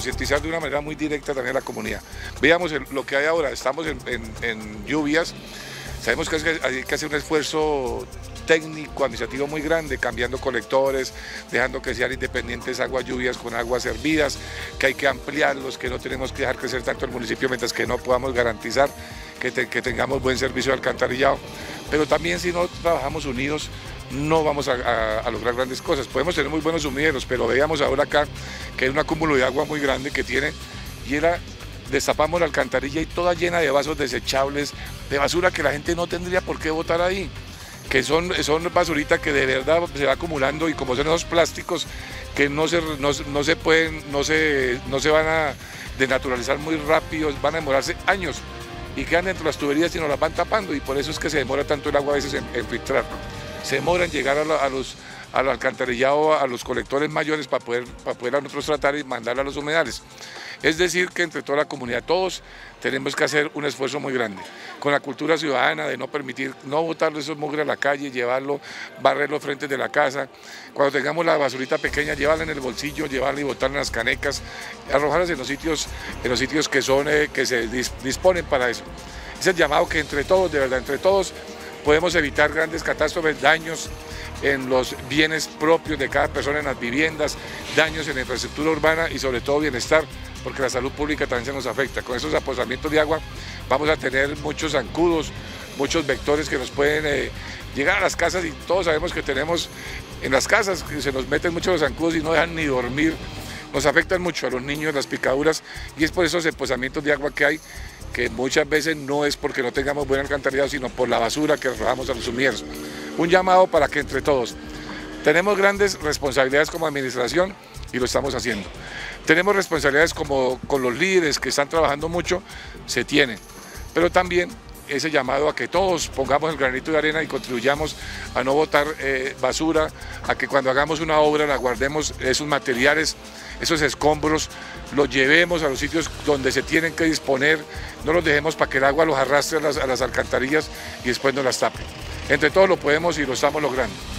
concientizar de una manera muy directa también a la comunidad. Veamos lo que hay ahora, estamos en lluvias, sabemos que hay que hacer un esfuerzo técnico, administrativo muy grande, cambiando colectores, dejando que sean independientes aguas lluvias con aguas hervidas, que hay que ampliarlos, que no tenemos que dejar crecer tanto el municipio mientras que no podamos garantizar que tengamos buen servicio de alcantarillado. Pero también si no trabajamos unidos no vamos a lograr grandes cosas. Podemos tener muy buenos sumideros, pero veíamos ahora acá que hay un acúmulo de agua muy grande que tiene y destapamos la alcantarilla y toda llena de vasos desechables, de basura que la gente no tendría por qué botar ahí, que son basurita que de verdad se va acumulando, y como son esos plásticos que no se van a denaturalizar muy rápido, van a demorarse años y quedan dentro de las tuberías y nos las van tapando, y por eso es que se demora tanto el agua a veces en filtrar. Se demora en llegar al alcantarillado, a los colectores mayores para poder a nosotros tratar y mandar a los humedales. Es decir, que entre toda la comunidad, todos tenemos que hacer un esfuerzo muy grande, con la cultura ciudadana de no permitir, no botar esos mugre a la calle, llevarlo, barrer los frentes de la casa, cuando tengamos la basurita pequeña, llevarla en el bolsillo, llevarla y botarla en las canecas, arrojarlas en los sitios que se disponen para eso. Es el llamado que entre todos, de verdad, entre todos, podemos evitar grandes catástrofes, daños en los bienes propios de cada persona, en las viviendas, daños en la infraestructura urbana y sobre todo bienestar, porque la salud pública también se nos afecta. Con esos aposamientos de agua vamos a tener muchos zancudos, muchos vectores que nos pueden llegar a las casas, y todos sabemos que tenemos en las casas que se nos meten muchos los zancudos y no dejan ni dormir. Nos afectan mucho a los niños, las picaduras, y es por esos emposamientos de agua que hay, que muchas veces no es porque no tengamos buen alcantarillado, sino por la basura que arrojamos a los sumideros. Un llamado para que entre todos, tenemos grandes responsabilidades como administración y lo estamos haciendo. Tenemos responsabilidades como con los líderes que están trabajando mucho, se tienen, pero también ese llamado a que todos pongamos el granito de arena y contribuyamos a no botar basura, a que cuando hagamos una obra la guardemos esos materiales, esos escombros, los llevemos a los sitios donde se tienen que disponer, no los dejemos para que el agua los arrastre a las alcantarillas y después nos las tape. Entre todos lo podemos y lo estamos logrando.